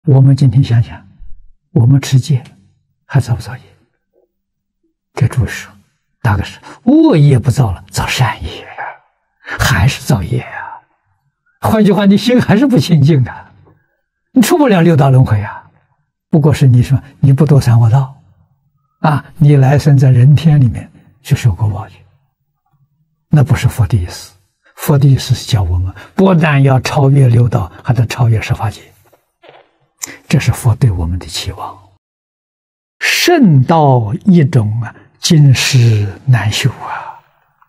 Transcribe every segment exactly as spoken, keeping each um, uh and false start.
我们今天想想，我们持戒还造不造业？给诸位说，大概是恶业不造了，造善业啊，还是造业啊。换句话，你心还是不清净啊，你出不了六道轮回啊。不过是你说你不堕三恶道啊，你来生在人天里面去受过报去，那不是佛的意思。佛的意思是教我们不但要超越六道，还得超越十法界。这是佛对我们的期望。圣道一种啊，今世难修啊，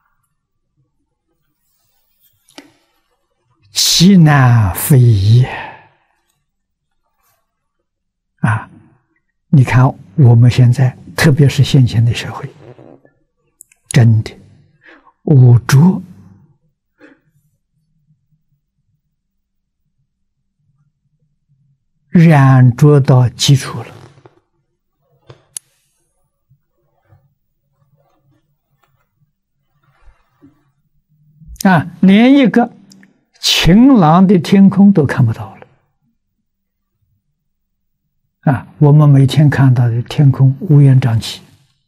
其难非易啊！你看我们现在，特别是现前的社会，真的污浊染浊到基础了啊，连一个晴朗的天空都看不到了啊！我们每天看到的天空乌烟瘴气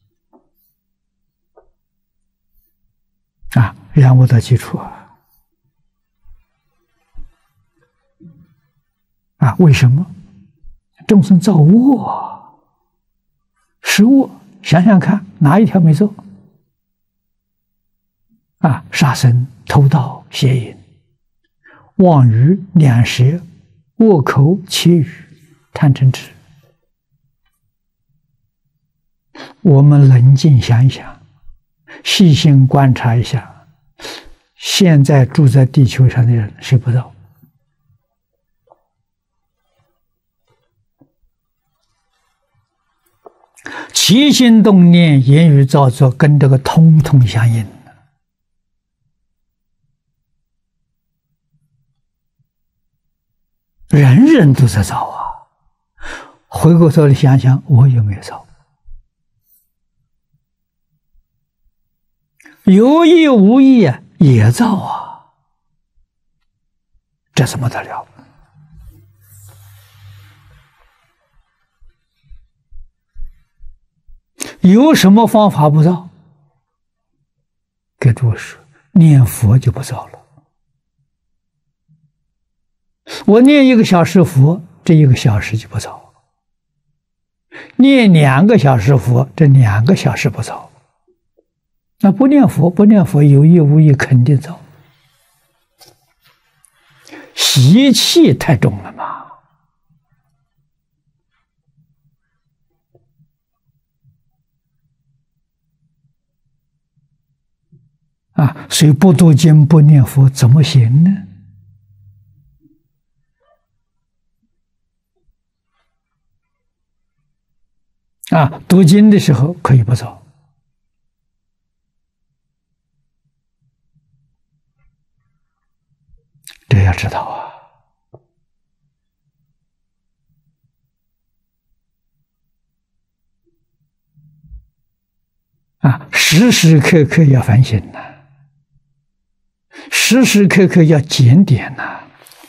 啊，染污到基础啊！啊，为什么？众生造恶，食恶，想想看，哪一条没做？啊，杀生、偷盗、邪淫、妄语、两舌、恶口、绮语、贪嗔痴。我们冷静想一想，细心观察一下，现在住在地球上的人谁不造？起心动念、言语造作，跟这个通通相应。人人都在造啊！回过头来想想，我有没有造？有意无意啊，也造啊！这怎么得了？有什么方法不造？给诸位说，念佛就不造了。我念一个小时佛，这一个小时就不造；念两个小时佛，这两个小时不造。那不念佛，不念佛，有意无意肯定造。习气太重了嘛。啊，所以不读经不念佛怎么行呢？啊，读经的时候可以不造，这要知道啊。啊，时时刻刻要反省呐、啊，时时刻刻要检点呐、啊。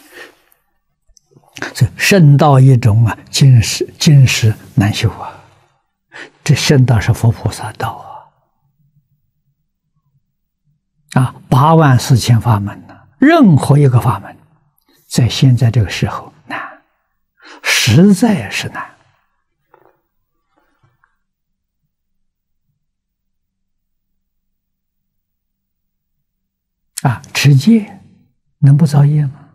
这圣道一种啊，今世今世难修啊。这圣道是佛菩萨道啊！啊，八万四千法门呢、啊，任何一个法门，在现在这个时候难，实在是难。啊，持戒能不造业吗？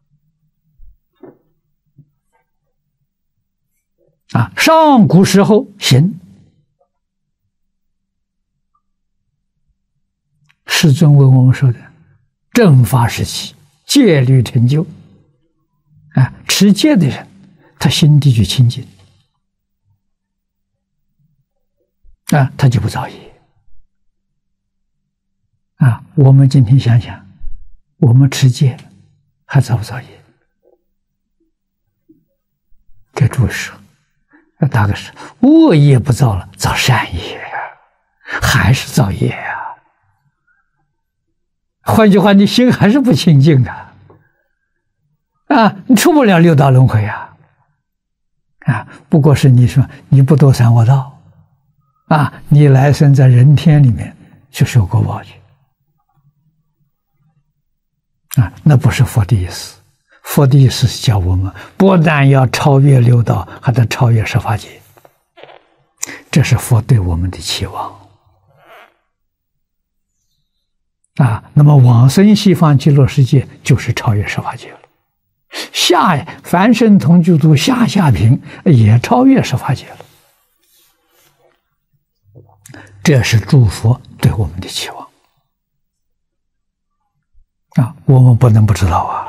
啊，上古时候行。世尊为我们说的正法时期戒律成就啊，持戒的人他心地就清净啊，他就不造业啊。我们今天想想，我们持戒还造不造业？给诸位说，大概是恶业不造了，造善业啊，还是造业啊。换句话，你心还是不清净啊！啊，你出不了六道轮回啊！ 啊，不过是你说你不堕三恶道，啊，你来生在人天里面去受果报去，啊，那不是佛的意思。佛的意思是叫我们不但要超越六道，还得超越十法界，这是佛对我们的期望。啊，那么往生西方极乐世界就是超越十法界了。下凡圣同居土下下品也超越十法界了。这是诸佛对我们的期望啊，我们不能不知道啊。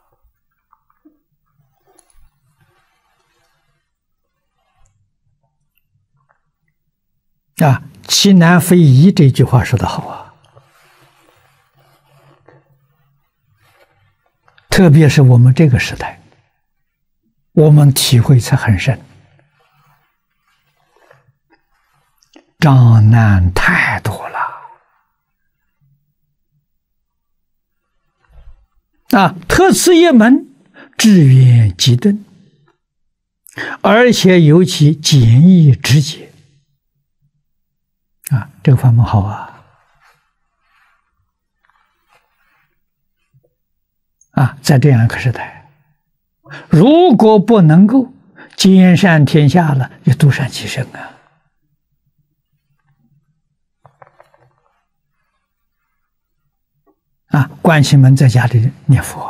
啊，其难非易这句话说得好啊。特别是我们这个时代，我们体会才很深，障难太多了啊！特此一门，至远极顿，而且尤其简易直接啊！这个法门好啊！啊，在这样一个时代，如果不能够兼善天下了，就独善其身啊！啊，关起门在家里念佛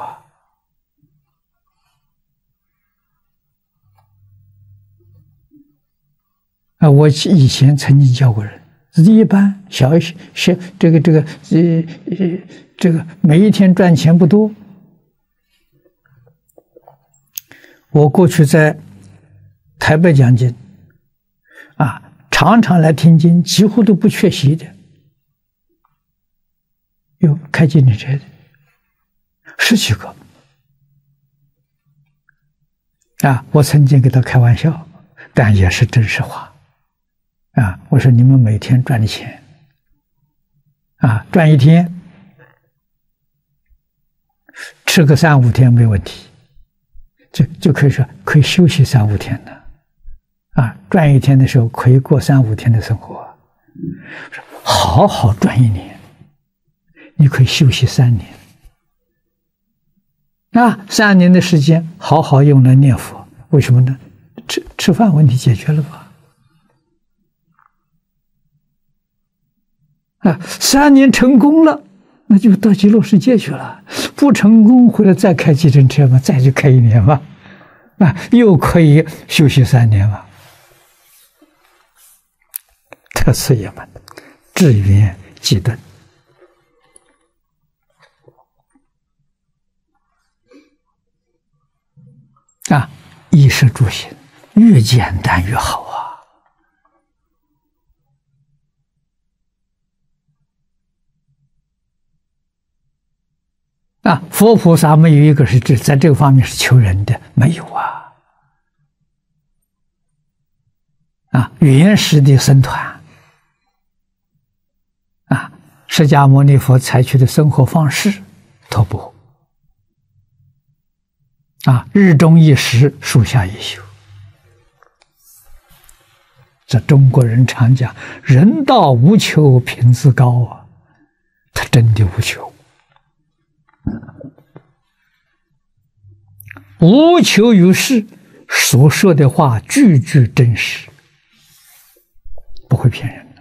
啊！我以前曾经教过人，一般小小这个这个呃这个每一天赚钱不多。我过去在台北讲经，啊，常常来听经，几乎都不缺席的。有开经理车的十几个，啊，我曾经给他开玩笑，但也是真实话，啊，我说你们每天赚的钱，啊，赚一天，吃个三五天没问题。就就可以说可以休息三五天的，啊，赚一天的时候可以过三五天的生活，好好赚一年，你可以休息三年，啊，三年的时间好好用来念佛，为什么呢？吃吃饭问题解决了吧？啊，三年成功了，那就到极乐世界去了。不成功回来再开计程车嘛，再去开一年嘛，啊，又可以休息三年嘛。特此一门，至远极顿。啊，衣食住行越简单越好啊。啊，佛菩萨没有一个是指在这个方面是求人的，没有啊！啊，原始的僧团，啊，释迦牟尼佛采取的生活方式，徒步，啊，日中一时，树下一宿。这中国人常讲“人道无求，品自高”啊，他真的无求。无求于事，所说的话句句真实，不会骗人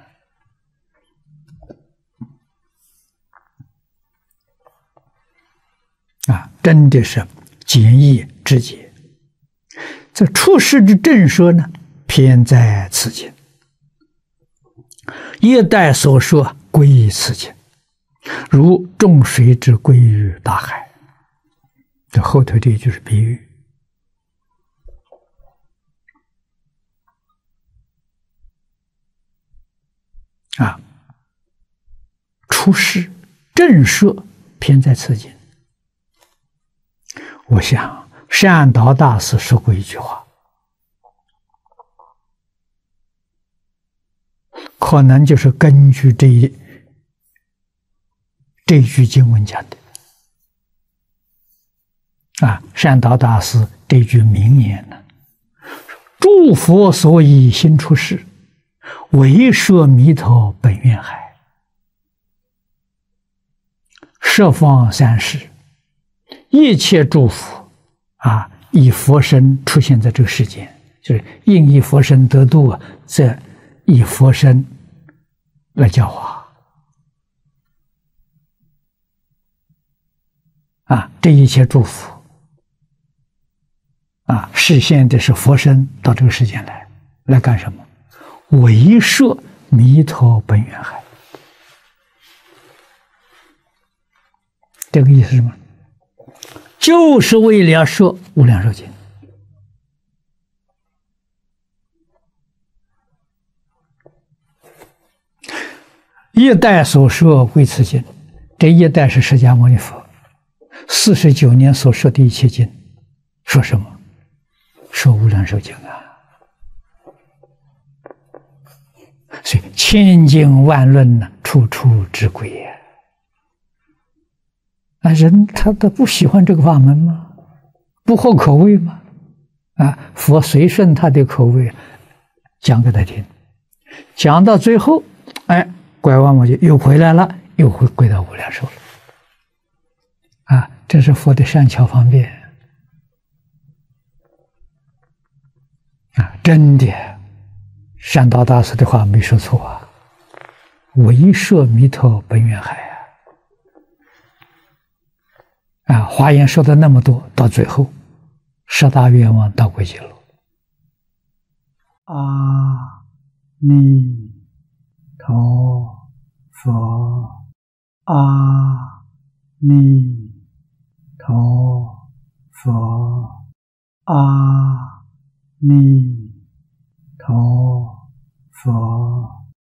的啊！真的是简易直接。这出世之正说呢，偏在此经，一代所说归于此经，如众水之归于大海。这后头这一句是比喻啊，出世正说偏在此经。我想善导大师说过一句话，可能就是根据这一这一句经文讲的。啊，善导大师这句名言呢， 诸佛所以心出世，唯摄弥陀本愿海。十方三世，一切诸佛啊，以佛身出现在这个世间，就是应以佛身得度啊，则以佛身来教化啊，这一切诸佛啊，实现的是佛身到这个世间来，来干什么？唯摄弥陀本愿海。这个意思是什么？就是为了摄无量寿经。一代所摄归此经，这一代是释迦牟尼佛四十九年所摄的一切经，说什么？说无量寿经啊！所以千经万论呢，处处之归呀。啊，人他他不喜欢这个法门吗？不合口味吗？啊，佛随顺他的口味，讲给他听，讲到最后，哎，拐弯抹角又回来了，又回归到无量寿了。啊，这是佛的善巧方便啊！真的，善导大师的话没说错啊，唯摄弥陀本愿海啊！啊，华严说的那么多，到最后，十大愿望到归极乐。阿弥陀佛，阿弥陀佛，阿弥陀佛。